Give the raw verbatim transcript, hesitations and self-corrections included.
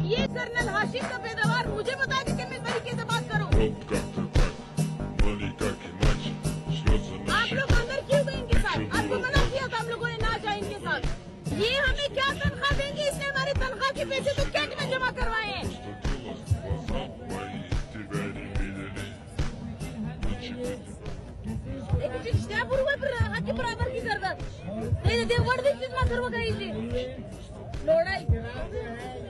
ये कर्नल हाशिम का पैदावार मुझे बता के मैं तरीके से बात करूँ। आप लोग अंदर क्यों गए इनके साथ? आपको मना किया था हम लोगों ने ना जाए इनके साथ। ये हमें क्या तनख्वाह देंगे? इसने हमारी तनख्वाह के पैसे तो कैट में जमा करवाए हैं। त्या बरोबर हाती बराबर की करतात. ते ते वडदीच सर्व काही लोढाई